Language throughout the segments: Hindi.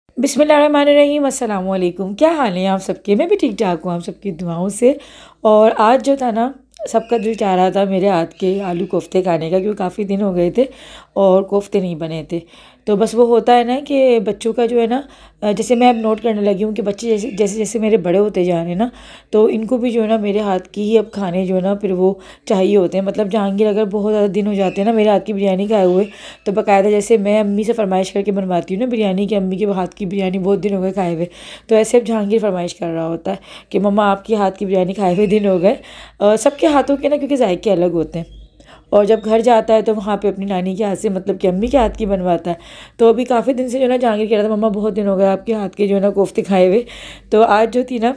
बिस्मिल्लाहिर्रहमानिर्रहीम, अस्सलाम वालेकुम। क्या हाल है आप सबके? मैं भी ठीक ठाक हूँ आप सबकी दुआओं से। और आज जो था ना, सबका दिल चाह रहा था मेरे हाथ के आलू कोफ्ते खाने का, क्योंकि काफ़ी दिन हो गए थे और कोफ्ते नहीं बने थे। तो बस वो होता है ना कि बच्चों का जो है ना, जैसे मैं अब नोट करने लगी हूँ कि बच्चे जैसे जैसे जैसे मेरे बड़े होते जा रहे हैं ना, तो इनको भी जो है ना मेरे हाथ की ही अब खाने जो है ना फिर वो चाहिए होते हैं। मतलब जहांगीर अगर बहुत ज़्यादा दिन हो जाते हैं ना मेरे हाथ की बिरयानी खाए हुए, तो बाकायदा जैसे मैं अम्मी से फरमाइश करके बनवाती हूँ ना बिरयानी, की अम्मी के हाथ की बिरयानी बहुत दिन हो गए खाए हुए, तो ऐसे अब जहांगीर फरमाइश कर रहा होता है कि मम्मा आपके हाथ की बिरयानी खाए हुए दिन हो गए। सबके हाथों के ना क्योंकि जायके अलग होते हैं, और जब घर जाता है तो वहाँ पे अपनी नानी के हाथ से, मतलब कि अम्मी के हाथ की बनवाता है। तो अभी काफ़ी दिन से जो है ना जहांगीर कह रहा था मम्मा बहुत दिन हो गए आपके हाथ के जो है ना कोफ्ते खाए हुए। तो आज जो थी ना,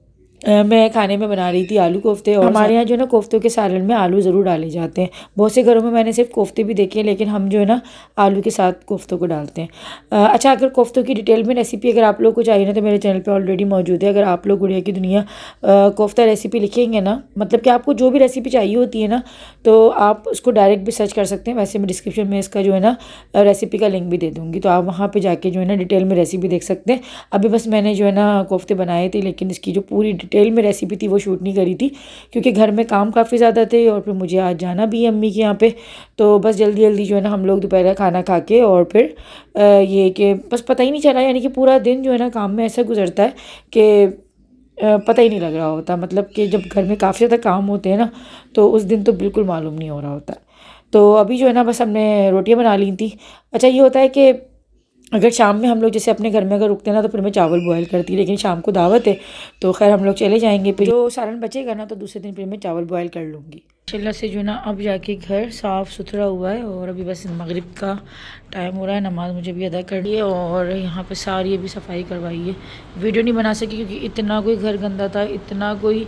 मैं खाने में बना रही थी आलू कोफ्ते। और हमारे यहाँ जो है ना कोफ्तों के सालन में आलू ज़रूर डाले जाते हैं। बहुत से घरों में मैंने सिर्फ कोफ्ते भी देखे हैं, लेकिन हम जो है ना आलू के साथ कोफ्तों को डालते हैं। अच्छा, अगर कोफ्तों की डिटेल में रेसिपी अगर आप लोग को चाहिए ना, तो मेरे चैनल पे ऑलरेडी मौजूद है। अगर आप लोग गुड़िया की दुनिया कोफ्ता रेसिपी लिखेंगे ना, मतलब कि आपको जो भी रेसिपी चाहिए होती है ना, तो आप उसको डायरेक्ट भी सर्च कर सकते हैं। वैसे मैं डिस्क्रिप्शन में इसका जो है ना रेसिपी का लिंक भी दे दूँगी, तो आप वहाँ पर जाके जो है ना डिटेल में रेसिपी देख सकते हैं। अभी बस मैंने जो है ना कोफ्ते बनाए थे, लेकिन इसकी जो पूरी डिटेल में रेसिपी थी वो शूट नहीं करी थी, क्योंकि घर में काम काफ़ी ज़्यादा थे और फिर मुझे आज जाना भी है अम्मी के यहाँ पे। तो बस जल्दी जल्दी जो है ना हम लोग दोपहर का खाना खा के, और फिर ये कि बस पता ही नहीं चला, यानी कि पूरा दिन जो है ना काम में ऐसा गुजरता है कि पता ही नहीं लग रहा होता। मतलब कि जब घर में काफ़ी ज़्यादा काम होते हैं ना, तो उस दिन तो बिल्कुल मालूम नहीं हो रहा होता। तो अभी जो है ना बस हमने रोटियाँ बना ली थी। अच्छा, ये होता है कि अगर शाम में हम लोग जैसे अपने घर में अगर रुकते हैं ना, तो फिर मैं चावल बॉयल करती, लेकिन शाम को दावत है तो खैर हम लोग चले जाएंगे। फिर जो सालन बचेगा ना, तो दूसरे दिन फिर मैं चावल बॉयल कर लूँगी। चिल्ला से जो ना अब जाके घर साफ़ सुथरा हुआ है, और अभी बस मगरिब का टाइम हो रहा है, नमाज़ मुझे भी अदा करनी है। और यहाँ पे सारी अभी सफाई करवाई है। वीडियो नहीं बना सकी क्योंकि इतना कोई घर गंदा था, इतना कोई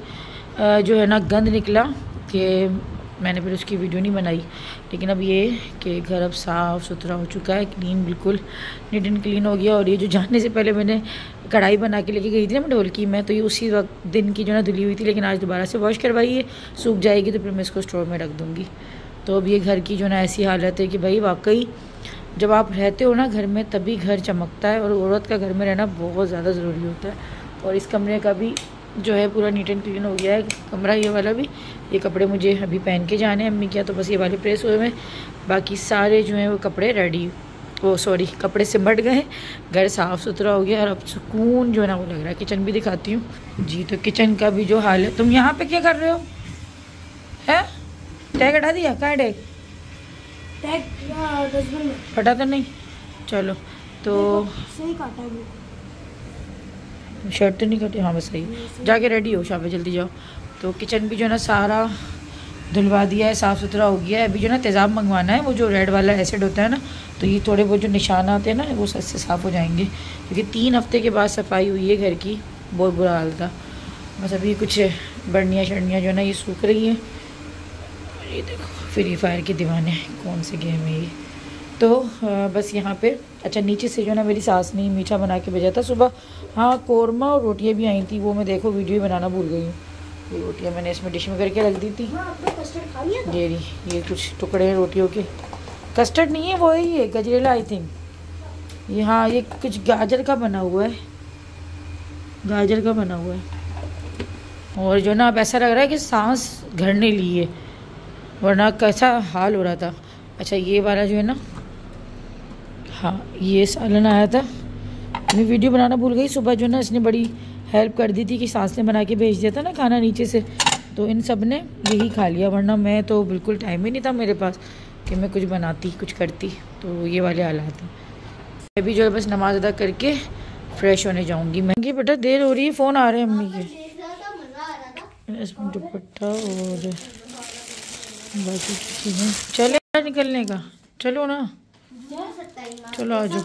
जो है ना गंद निकला कि मैंने फिर उसकी वीडियो नहीं बनाई। लेकिन अब ये कि घर अब साफ़ सुथरा हो चुका है, क्लीन, बिल्कुल नीट एंड क्लीन हो गया। और ये जो जाने से पहले मैंने कढ़ाई बना के लेके गई थी ना मैं ढोल की, मैं तो ये उसी वक्त दिन की जो ना धुली हुई थी, लेकिन आज दोबारा से वॉश करवाई है। सूख जाएगी तो फिर मैं इसको स्टोर में रख दूँगी। तो अब ये घर की जो ना ऐसी हालत है कि भाई वाकई जब आप रहते हो ना घर में, तभी घर चमकता है। और औरत का घर में रहना बहुत ज़्यादा ज़रूरी होता है। और इस कमरे का भी जो है पूरा नीट एंड क्लीन हो गया है कमरा, ये वाला भी। ये कपड़े मुझे अभी पहन के जाने हैं अम्मी क्या, तो बस ये वाले प्रेस हुए हैं। बाकी सारे जो हैं वो कपड़े रेडी, वो सॉरी कपड़े सिमट गए, घर साफ़ सुथरा हो गया। और अब सुकून जो है ना वो लग रहा है। किचन भी दिखाती हूँ जी। तो किचन का भी जो हाल है। तुम यहाँ पे क्या कर रहे हो? है टैग हटा दिया? कहाँ टैग? फटा तो नहीं? चलो तो सही काटा है, शर्ट तो नहीं कटी? हाँ बस सही। जाके रेडी हो, शाबाश जल्दी जाओ। तो किचन भी जो है ना सारा धुलवा दिया है, साफ़ सुथरा हो गया है। अभी जो ना तेज़ाब मंगवाना है, वो जो रेड वाला एसिड होता है ना, तो ये थोड़े बहुत जो निशान आते हैं ना वो सबसे साफ़ हो जाएंगे। क्योंकि 3 हफ्ते के बाद सफाई हुई है घर की, बहुत बुरा हाल था। बस अभी कुछ बर्नियाँ शर्नियाँ जो है ना ये सूख रही हैं। ये देखो फ्री फायर के दीवाने, कौन से गेम है ये। तो बस यहाँ पे अच्छा नीचे से जो ना मेरी सास ने मीठा बना के भेजा था सुबह। हाँ, कौरमा और रोटियाँ भी आई थी, वो मैं देखो वीडियो बनाना भूल गई हूँ। ये रोटियाँ मैंने इसमें डिश में करके रख दी थी। ये कुछ टुकड़े हैं रोटियों के। कस्टर्ड नहीं है, वो है ये गजरेला आई थिंक। ये हाँ, ये कुछ गाजर का बना हुआ है, गाजर का बना हुआ है। और जो ना अब ऐसा लग रहा है कि सांस घरने ली है, वरना कैसा हाल हो रहा था। अच्छा, ये वाला जो है ना, हाँ ये सालन आया था। मैं वीडियो बनाना भूल गई। सुबह जो ना इसने बड़ी हेल्प कर दी थी कि सास ने बना के भेज दिया था ना खाना नीचे से, तो इन सब ने यही खा लिया। वरना मैं तो बिल्कुल टाइम ही नहीं था मेरे पास कि मैं कुछ बनाती कुछ करती। तो ये वाले हालात हैं। मैं भी जो है बस नमाज अदा करके फ्रेश होने जाऊँगी। मैं बेटा देर हो रही है, फ़ोन आ रहे हैं अम्मी के। इसमें दुपट्टा और बाकी चीज़ें। चले निकलने का, चलो ना, चलो आ जाओ।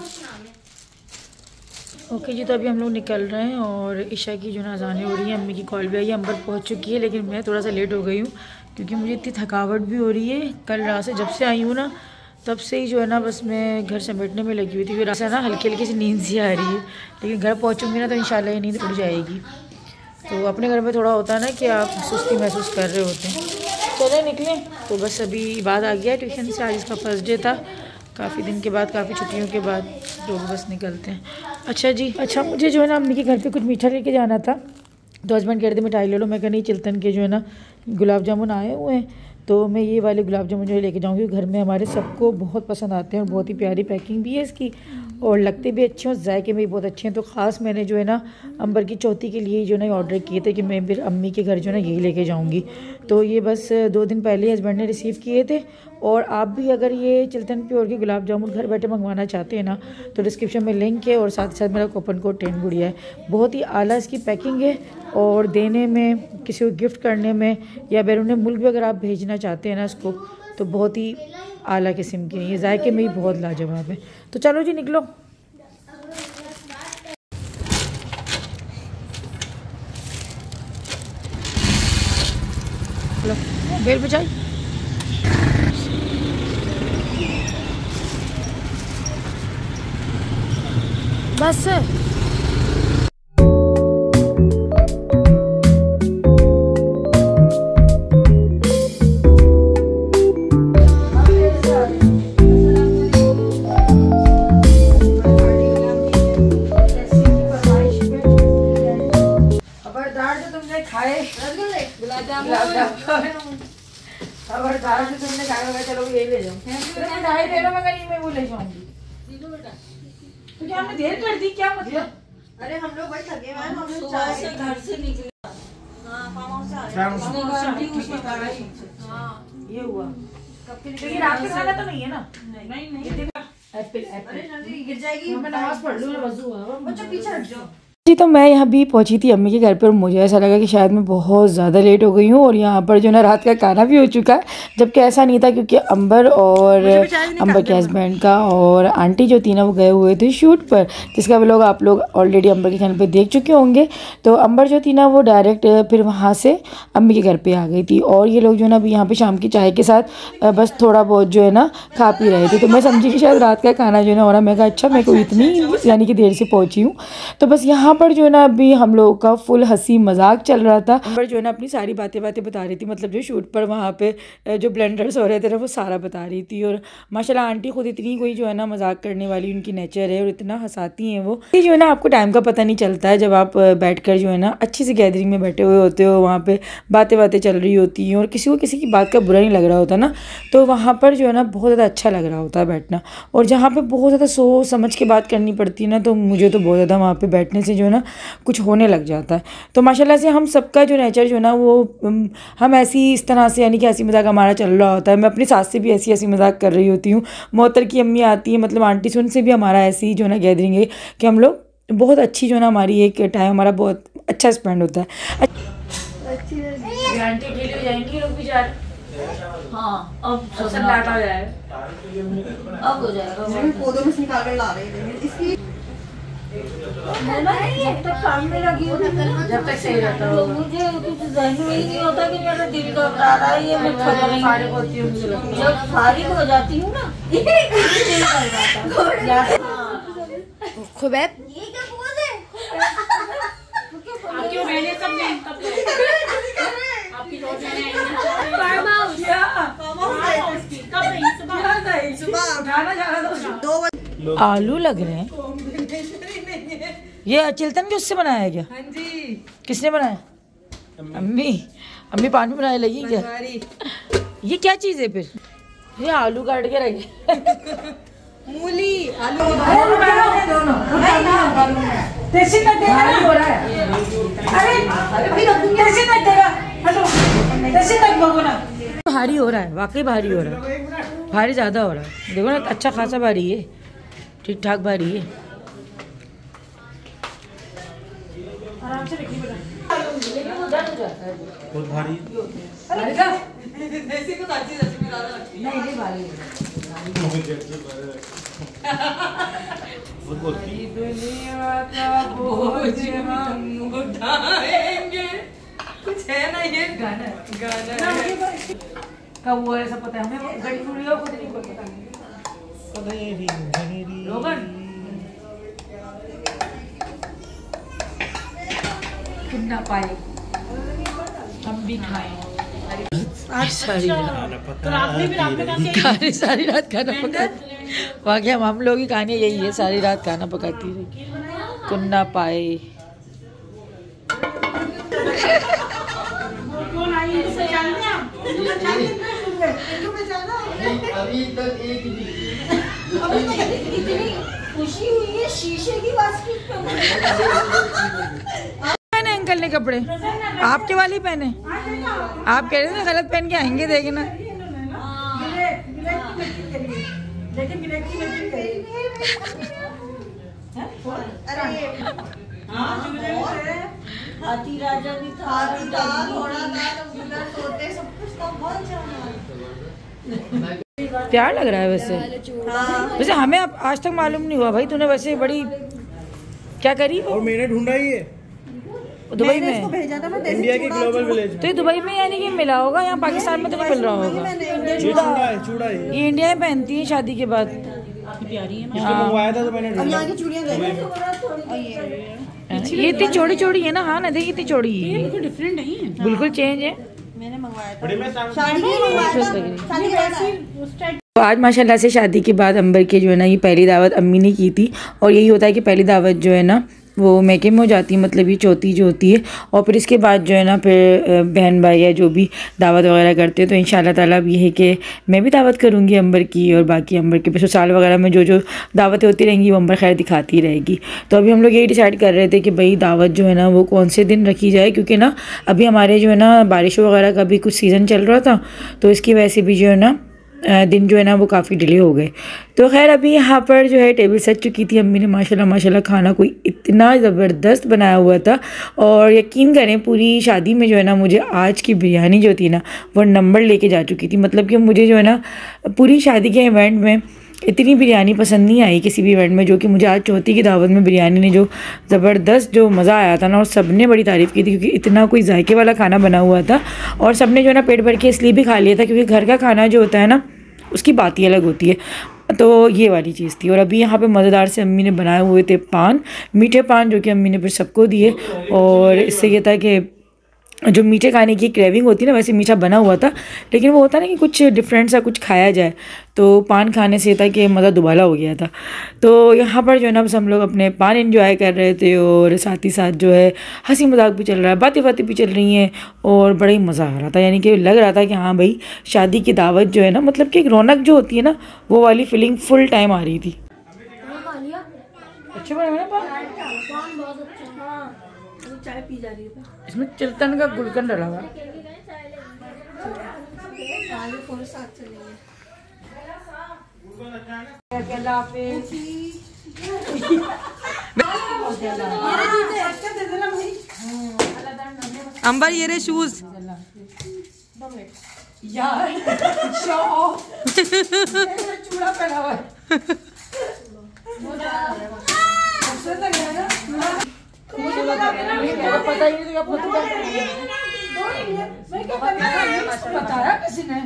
ओके जी, तो अभी हम लोग निकल रहे हैं और ईशा की जो ना अज़ानें हो रही हैं। अम्मी की कॉल भी आई है, अंबर पहुंच चुकी है, लेकिन मैं थोड़ा सा लेट हो गई हूँ क्योंकि मुझे इतनी थकावट भी हो रही है। कल रात से जब से आई हूँ ना, तब से ही जो है ना बस मैं घर समेटने में लगी हुई थी। रात से ना हल्की हल्की सी नींद सी आ रही है, लेकिन घर पहुँचूँगी ना तो इंशाल्लाह ये नींद उड़ जाएगी। तो अपने घर में थोड़ा होता है ना कि आप सुस्ती महसूस कर रहे होते हैं। चले निकलें। तो बस अभी बाद आ गया ट्यूशन से, आज इसका फर्स्ट डे था, काफ़ी दिन के बाद, काफ़ी छुट्टियों के बाद लोग बस निकलते हैं। अच्छा जी, अच्छा मुझे जो है ना अम्मी के घर पे कुछ मीठा लेके जाना था, तो हस्बैंड कह रहे थे मिठाई ले लो। मैं कहा नहीं, चिल्तन के जो है ना गुलाब जामुन आए हुए हैं, तो मैं ये वाले गुलाब जामुन जो है लेके जाऊँगी। घर में हमारे सबको बहुत पसंद आते हैं और बहुत ही प्यारी पैकिंग भी है इसकी और लगते भी अच्छे हैं और जायके में भी बहुत अच्छे हैं। तो ख़ास मैंने जो है ना अंबर की चौथी के लिए जो है ना ऑर्डर किए थे कि मैं फिर अम्मी के घर जो है ना यही लेके जाऊँगी। तो ये बस 2 दिन पहले हस्बैंड ने रिसीव किए थे। और आप भी अगर ये चिल्तन प्योर के गुलाब जामुन घर बैठे मंगवाना चाहते हैं ना, तो डिस्क्रिप्शन में लिंक है और साथ ही साथ मेरा कूपन कोड 10 गुड़िया है। बहुत ही आला इसकी पैकिंग है और देने में, किसी को गिफ्ट करने में या बैरून मुल्क भी अगर आप भेजना चाहते हैं ना इसको, तो बहुत ही आला किस्म के हैं। ये जायके में ही बहुत लाजवाब है। तो चलो जी निकलो। बेल बजाई बस। खबरदार से तुमने खाया, चलो ये ले जाओ। मिठाई ले लो, मगर मैं वो ले जाऊंगी। तो क्या हमने देर कर दी, क्या मतलब? अरे हम लोग भाई थके हुए हैं, हम लोग चाय से घर से निकले। हाँ, फार्म हाउस से आए। ये हुआ। लेकिन रात का खाना तो नहीं है ना? नहीं। एप्पल गिर जाएगी। मैं नमाज पढ़ लूँ, वजू हुआ। बच्चों पीछे हट जाओ जी। तो मैं यहाँ भी पहुँची थी अम्मी के घर पर और मुझे ऐसा लगा कि शायद मैं बहुत ज़्यादा लेट हो गई हूँ और यहाँ पर जो ना रात का खाना भी हो चुका है, जबकि ऐसा नहीं था क्योंकि अंबर और अंबर के हस्बैंड का और आंटी जो थी ना वो गए हुए थे शूट पर, जिसका भी लोग आप लोग ऑलरेडी अंबर के चैनल पे देख चुके होंगे। तो अंबर जो थी ना वो डायरेक्ट फिर वहाँ से अम्मी के घर पर आ गई थी और ये लोग जो है ना अभी यहाँ पर शाम की चाय के साथ बस थोड़ा बहुत जो है ना खा पी रहे थे। तो मैं समझी कि शायद रात का खाना जो है ना हो रहा। मैं कहा अच्छा, मैं को इतनी यानी कि देर से पहुँची हूँ। तो बस यहाँ पर जो है ना अभी हम लोगों का फुल हंसी मजाक चल रहा था। अंबर जो है ना अपनी सारी बातें बता रही थी, मतलब जो शूट पर वहाँ पे जो ब्लेंडर्स हो रहे थे ना वो सारा बता रही थी। और माशाल्लाह आंटी खुद इतनी कोई जो है ना मजाक करने वाली उनकी नेचर है और इतना हंसाती हैं वो, जो है ना आपको टाइम का पता नहीं चलता है जब आप बैठकर जो है ना अच्छी सी गैदरिंग में बैठे हुए होते हो, वहाँ पे बातें चल रही होती हैं और किसी को किसी की बात का बुरा नहीं लग रहा होता ना, तो वहाँ पर जो है ना बहुत ज़्यादा अच्छा लग रहा होता है बैठना। और जहाँ पर बहुत ज़्यादा सोच समझ के बात करनी पड़ती है ना, तो मुझे तो बहुत ज़्यादा वहाँ पर बैठने से जो है ना कुछ होने लग जाता है। तो माशाल्लाह से हम सबका जो नेचर जो है ना वो हम ऐसी इस तरह से यानी कि हंसी मजाक हमारा चल रहा होता है। मैं अपनी सास से भी ऐसी हंसी मजाक कर रही होती हूँ, मोहतर की अम्मी आती है, मतलब आंटी से, उनसे भी हमारा ऐसी जो है ना गैदरिंग है कि हम लोग बहुत अच्छी जो है ना हमारी एक टाइम हमारा बहुत अच्छा स्पेंड होता है। आंटी ढीली हो जाएंगी लोग भी जा रहे। हाँ अब सन्नाटा हो जाएगा, अब हो जाएगा। पौधों में से निकाल कर ला रहे हैं इसकी। जब तक काम में लगी हूँ जब तक सही रहता है मुझे कुछ जहन में ही नहीं होता कि मेरा दिल घबरा रहा है। ये मैं फारिग होती हूँ, जब फारिग हो जाती हूँ ना दिल घबराता। खुबैब ये क्या पोज है? आपकी बहनें सब ने आपकी फार्म हाउस कब सुबह गाना जाना 2 बजे। आलू लग रहे हैं। ये चिल्तन के उससे बनाया है क्या? हाँ जी। किसने बनाया? अम्मी पानी बनाने लगी क्या? ये क्या चीज़ है फिर? ये आलू काट के रखे मूली आलू दोनों हो रहा है। भारी हो रहा है, वाकई भारी हो रहा है, भारी ज़्यादा हो रहा है। देखो ना अच्छा खासा भारी है, ठीक ठाक भारी है। आराम से रखिए बेटा, बहुत भारी नहीं भारी दुनिया का बोझ हम उठाएंगे। कुछ है ना ये गाना है। कब हुआ ऐसा पता है हमें? घड़ी खुली हो खुद नहीं पता। रोगन कितना पाए हम भी खाएं। सारी रात खाना पकाती। वाकई हम लोग की कहानी यही है, सारी रात खाना पकाती रही। सुकून ना पाए। अभी तक एक इतनी खुशी हुई है शीशे की बास्केट पे। पहने अंकल ने कपड़े आपके वाले पहने, आप कह रहे थे गलत पहन के आएंगे देखना। हाथी राजा भी था, घोड़ा था, सोते सब कुछ था, बहुत अच्छा। प्यार लग रहा है वैसे। वैसे हमें अब आज तक मालूम नहीं हुआ भाई, तूने वैसे बड़ी क्या करी। और मैंने ढूंढा ही है दुबई में, इंडिया के ग्लोबल विलेज में। तो ये दुबई में यानी कि मिला होगा, यहाँ पाकिस्तान में तो नहीं मिल रहा होगा। चूड़ा है ये इंडिया में पहनती है शादी के बाद। प्यारी है, मंगवाया था तो मैंने ढूंढा। ये इतनी चौड़ी चौड़ी है ना। हाँ ना, देखिए इतनी चौड़ी है, बिल्कुल डिफरेंट नहीं है। बिल्कुल चेंज है। मैंने मंगवाया था, बड़े में शादी तो आज माशाल्लाह से शादी के बाद अंबर के जो है ना ये पहली दावत अम्मी ने की थी। और यही होता है कि पहली दावत जो है ना वो मैके में हो जाती है, मतलब ये चौथी जो होती है। और फिर इसके बाद जो है ना फिर बहन भाई या जो भी दावत वगैरह करते हैं। तो इंशाल्लाह ताला अब ये है कि मैं भी दावत करूँगी अंबर की, और बाकी अंबर के ससुराल वगैरह में जो जो दावतें होती रहेंगी वो अंबर खैर दिखाती रहेगी। तो अभी हम लोग यही डिसाइड कर रहे थे कि भाई दावत जो है ना वो कौन से दिन रखी जाए, क्योंकि ना अभी हमारे जो है ना बारिशों वगैरह का भी कुछ सीज़न चल रहा था, तो इसकी वजह से भी जो है ना दिन जो है ना वो काफ़ी डिले हो गए। तो खैर अभी यहाँ पर जो है टेबल सज चुकी थी। अम्मी ने माशाल्लाह खाना कोई इतना ज़बरदस्त बनाया हुआ था, और यकीन करें पूरी शादी में जो है ना मुझे आज की बिरयानी जो थी ना वो नंबर लेके जा चुकी थी। मतलब कि मुझे जो है ना पूरी शादी के इवेंट में इतनी बिरयानी पसंद नहीं आई किसी भी इवेंट में, जो कि मुझे आज चौथी की दावत में बिरयानी ने जो ज़बरदस्त जो मज़ा आया था ना, और सब ने बड़ी तारीफ़ की थी, क्योंकि इतना कोई जायके वाला खाना बना हुआ था। और सब ने जो है ना पेट भर के इसलिए भी खा लिया था क्योंकि घर का खाना जो होता है ना उसकी बात ही अलग होती है। तो ये वाली चीज़ थी। और अभी यहाँ पे मज़ेदार से अम्मी ने बनाए हुए थे पान, मीठे पान, जो कि अम्मी ने फिर सबको दिए। और इससे ये था कि जो मीठे खाने की क्रेविंग होती है ना, वैसे मीठा बना हुआ था, लेकिन वो होता है ना कि कुछ डिफरेंट सा कुछ खाया जाए, तो पान खाने से था कि मज़ा दुबाला हो गया था। तो यहाँ पर जो है ना बस हम लोग अपने पान एंजॉय कर रहे थे, और साथ ही साथ जो है हंसी मजाक भी चल रहा है, बातें भी चल रही हैं, और बड़ा ही मज़ा आ रहा था। यानी कि लग रहा था कि हाँ भाई शादी की दावत जो है ना, मतलब कि एक रौनक जो होती है ना वो वाली फीलिंग फुल टाइम आ रही थी। अच्छे बने ना पान, चाय पी जा रही है। इसमें चिल्तन का गुलकंद डला हुआ। अंबर ये रहे शूज यार, चूड़ा पहना हुआ है। पता ही नहीं बताया किसी ने।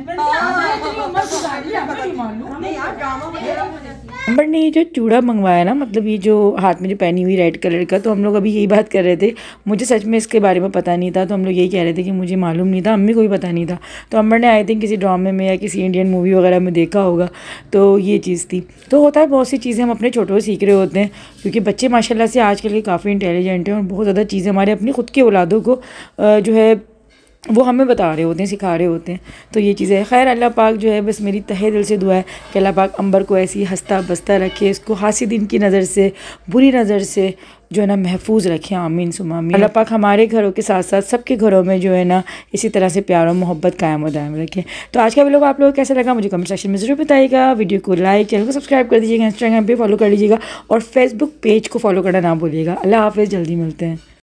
अंबर ने ये जो चूड़ा मंगवाया ना, मतलब ये जो हाथ में जो पहनी हुई रेड कलर का, तो हम लोग अभी यही बात कर रहे थे, मुझे सच में इसके बारे में पता नहीं था। तो हम लोग यही कह रहे थे कि मुझे मालूम नहीं था, अम्मी को भी पता नहीं था। तो अंबर ने आई थिंक किसी ड्रामे में या किसी इंडियन मूवी वगैरह में देखा होगा, तो ये चीज़ थी। तो होता है बहुत सी चीज़ें हम अपने छोटों से सीख रहे होते हैं, क्योंकि बच्चे माशाल्लाह से आजकल के काफ़ी इंटेलिजेंट हैं, और बहुत ज़्यादा चीज़ें हमारे अपनी खुद की औलादों को जो है वो हमें बता रहे होते हैं, सिखा रहे होते हैं। तो ये चीज़ें खैर अल्लाह पाक जो है, बस मेरी तहे दिल से दुआ है कि अल्लाह पाक अंबर को ऐसी हंसता बसता रखे, इसको हासिदीन की नज़र से, बुरी नज़र से जो है ना महफूज रखें। आमीन सुमा आमीन। अल्लाह पाक हमारे घरों के साथ साथ सबके घरों में जो है ना इसी तरह से प्यार और मोहब्बत कायम और दायम रखें। तो आज का वीडियो आप लोगों को कैसा लगा मुझे कमेंट सेक्शन में ज़रूर बताइएगा। वीडियो को लाइक, चैनल को सब्सक्राइब कर दीजिएगा, इंस्टाग्राम पे फॉलो कर लीजिएगा, और फेसबुक पेज को फॉलो करना ना भूलिएगा। अल्लाह हाफ़िज़, जल्दी मिलते हैं।